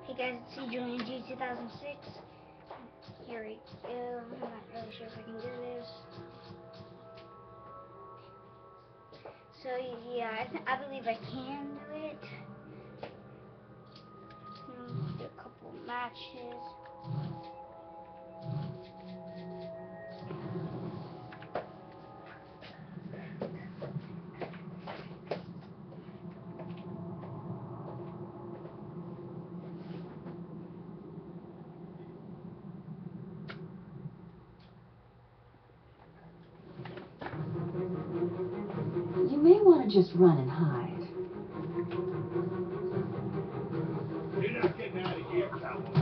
Hey guys, it's Julian G 2006. Here we go. I'm not really sure if I can do this. So yeah, I believe I can do it. Do a couple matches. You may want to just run and hide. You're not getting out of here, cowboy.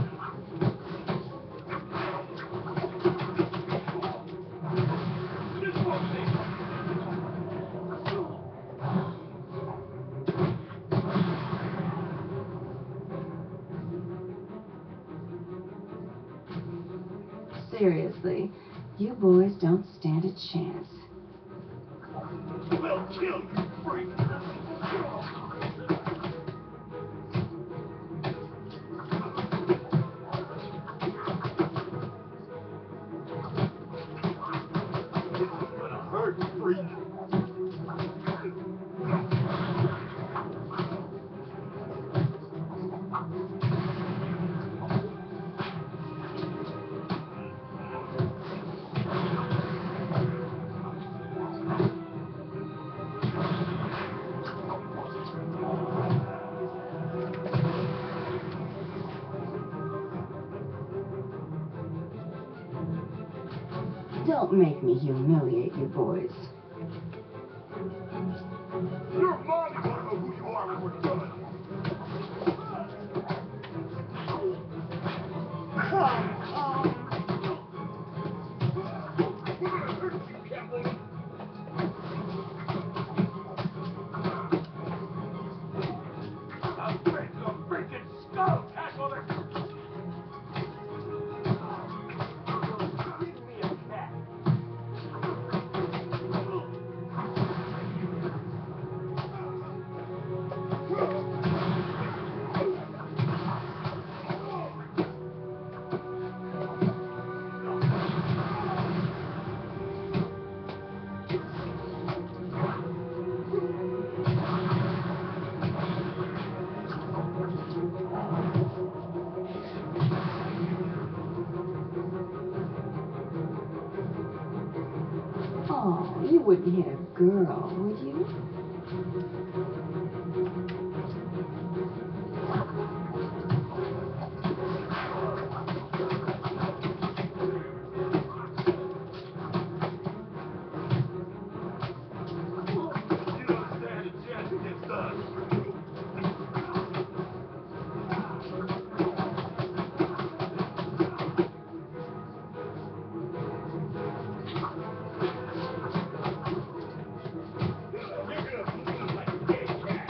Seriously, you boys don't stand a chance. We'll kill you, freak! This is gonna hurt, freak! Don't make me humiliate you boys. Your mommy won't know who you are when we're done! Come on. We're gonna hurt you, cowboy! I'll break your freaking skull, cowboy! Give me a cat! Oh, you wouldn't hit a girl, would you? You don't stand a chance against us! You're gonna bleed like a dead cat!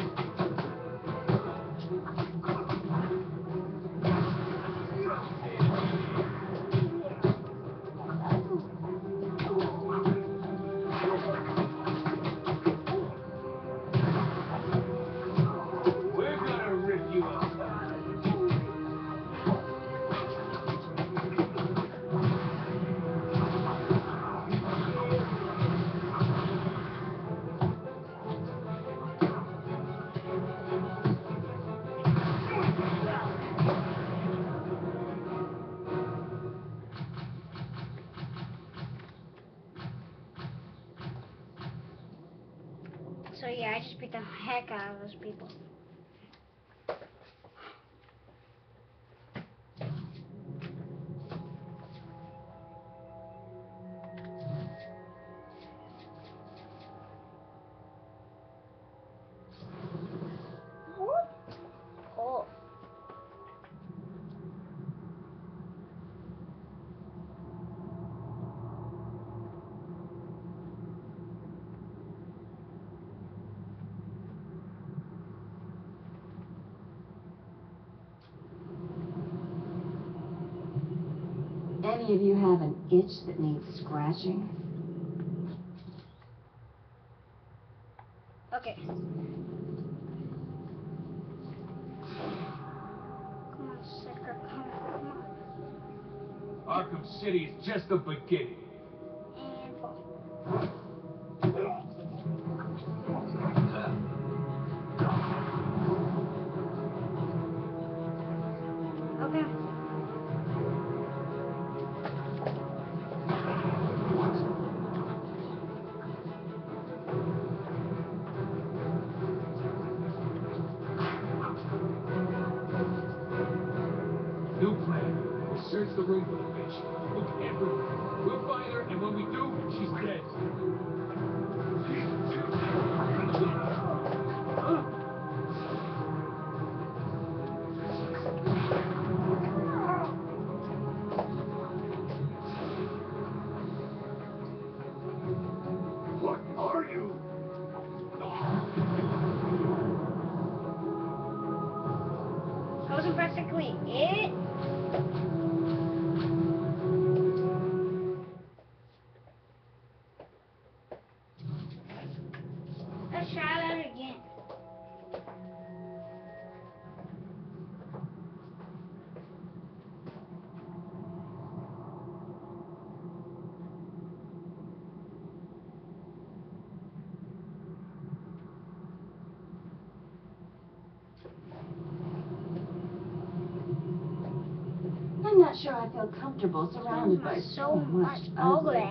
We're gonna rip you apart! So yeah, I just beat the heck out of those people. Oh. Any of you have an itch that needs scratching? Okay. Come on, Arkham City is just the beginning. And fall. Okay. New plan. We'll search the room for the bitch. Look everywhere. We'll find her, and when we do, she's dead. What are you? That wasn't practically it. Let's try that again. I'm not sure I feel comfortable surrounded by so much ugly.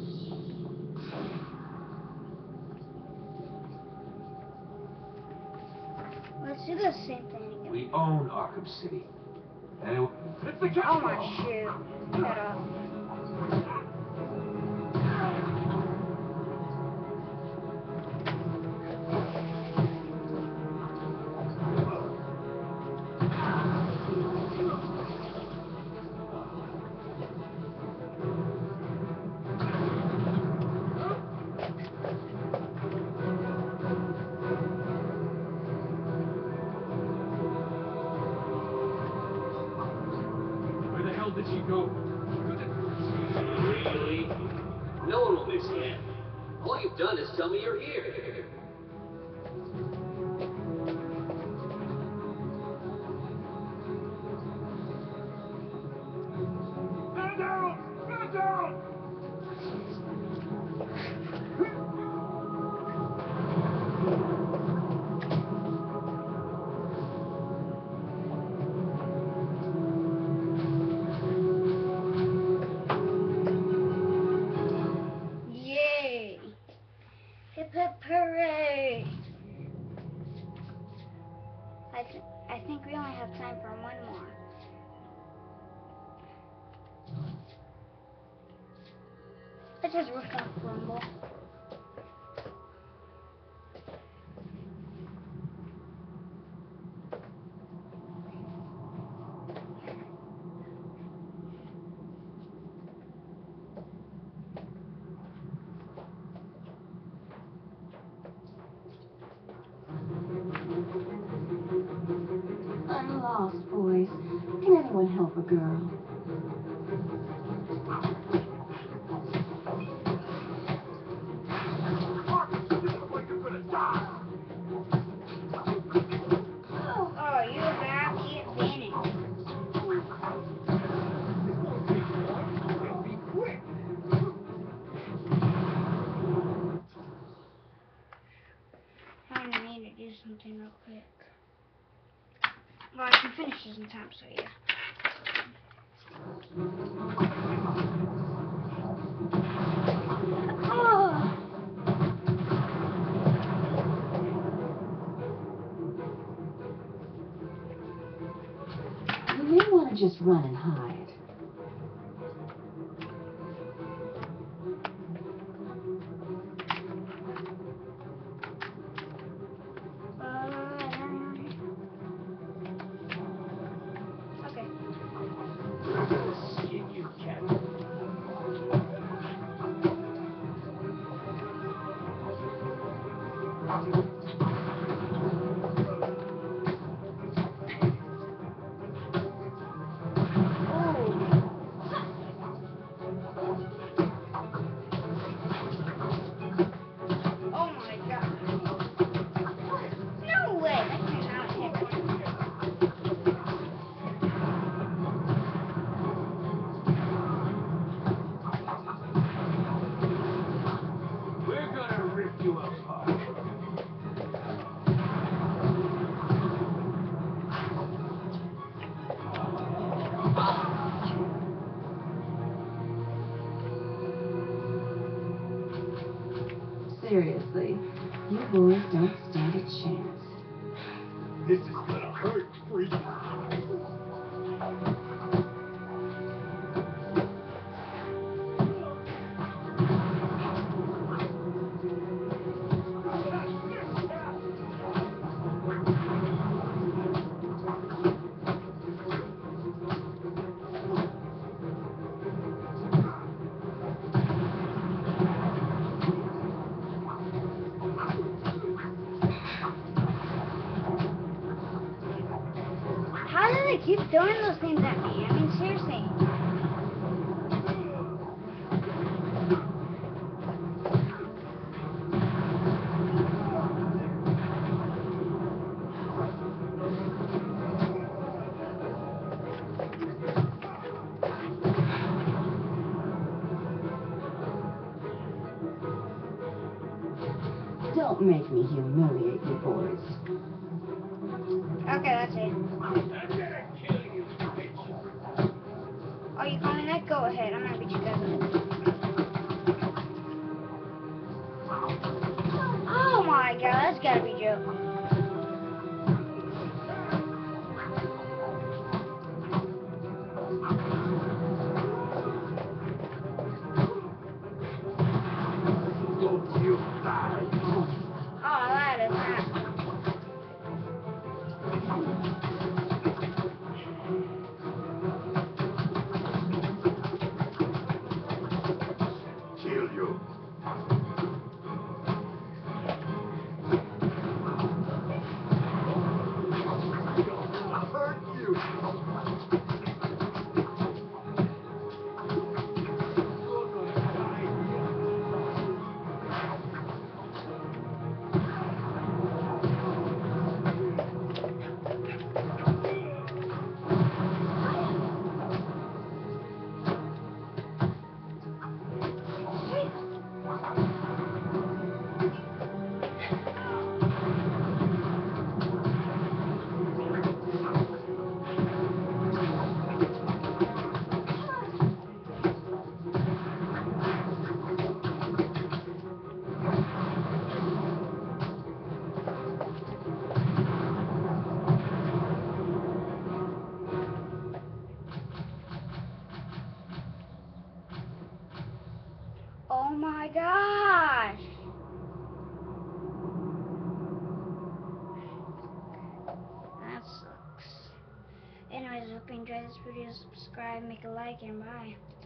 Let's do the same thing again. We own Arkham City. And it's the Oh my shoot. Shut up. Where the hell did she go? Really? No one will miss him. All you've done is tell me you're here. Man down! Man down! Yay! Hip hip hooray! I think we only have time for one more. Let's just rooftop rumble. I'm lost, boys. Can anyone help a girl? Oh, you gotta keep winning. Be quick! I need to do something real quick. Well, I can finish this in time, so yeah. Oh. You may want to just run and hide. Okay. Skin you, cat. Oh my god. No way! That thing's not hit. Seriously, you boys don't stand a chance. This is gonna hurt, freak. How do they keep throwing those things at me? I mean, seriously. Don't make me humiliate you boys. Okay, that's it. I'm gonna kill you, bitch. Oh, you calling that? Go ahead. I'm gonna beat you guys up. Oh my god, that's gotta be a joke. Don't you die. Oh, that is not. Kill you. I'll hurt you. You're gonna die Oh my gosh. That sucks. Anyways, I hope you enjoyed this video. Subscribe, make a like, and bye.